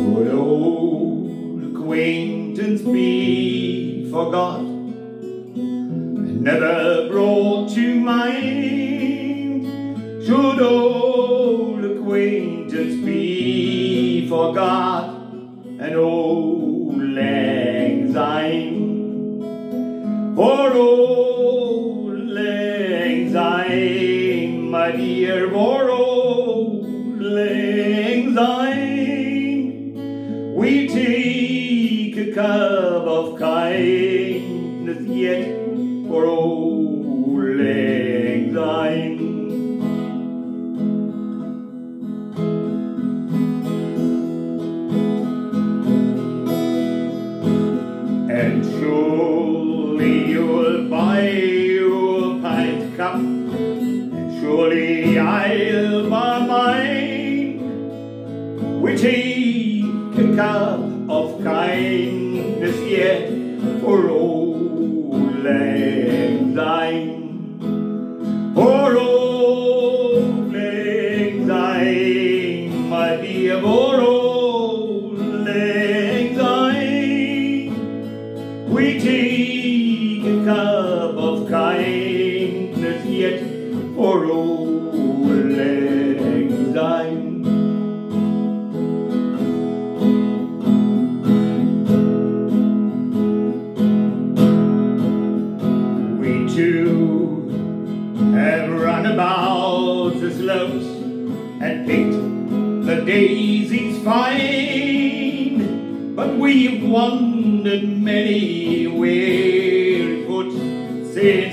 Would old acquaintance be forgot and never brought to mind? Should old acquaintance be forgot and old lang syne? For old lang syne, my dear, for old lang syne, we take a cup of kindness yet for old lang syne. And surely you'll buy your pint cup, and surely I'll buy mine. We take a cup of kindness yet for old lang syne. For old lang syne, my dear, for old lang syne, we take a cup of kindness yet for old lang syne. We too have run about the slopes and picked the daisies fine, but we've wandered many weary foot since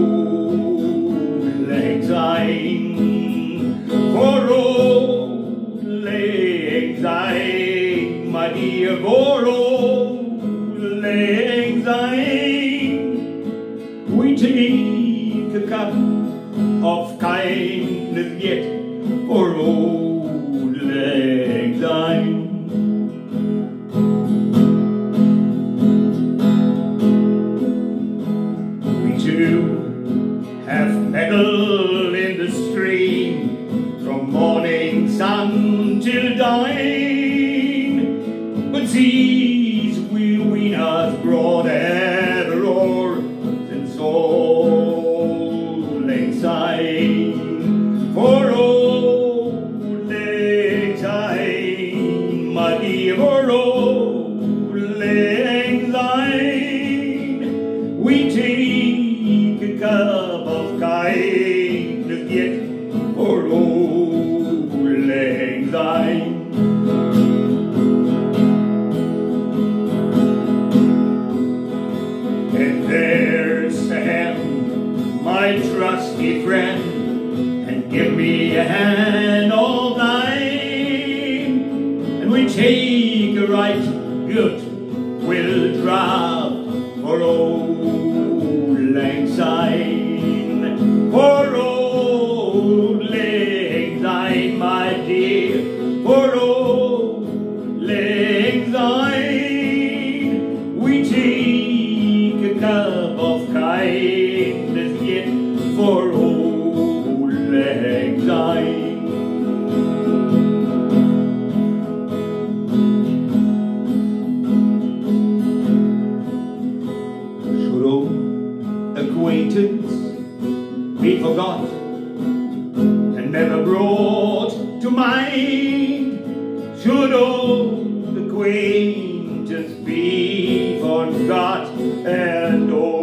old lang syne. For old lang syne, my dear, for old lang syne, we take a cup of kindness yet for old lang syne. Too have paddled in the stream from morning sun till dine, but seas will win us broad ever o'er since old lang syne. For old lang syne, my dear, for old lang syne, we take a cup of kindness yet for old lang syne. And there's Sam, my trusty friend, and give me a hand all time, and we take a right good will drop for old lang syne. For old lang syne, my dear, for old lang syne, we take a cup of kindness yet for old lang syne. Should old acquaintance be forgot and never brought to mind? Should old acquaintance be forgot and old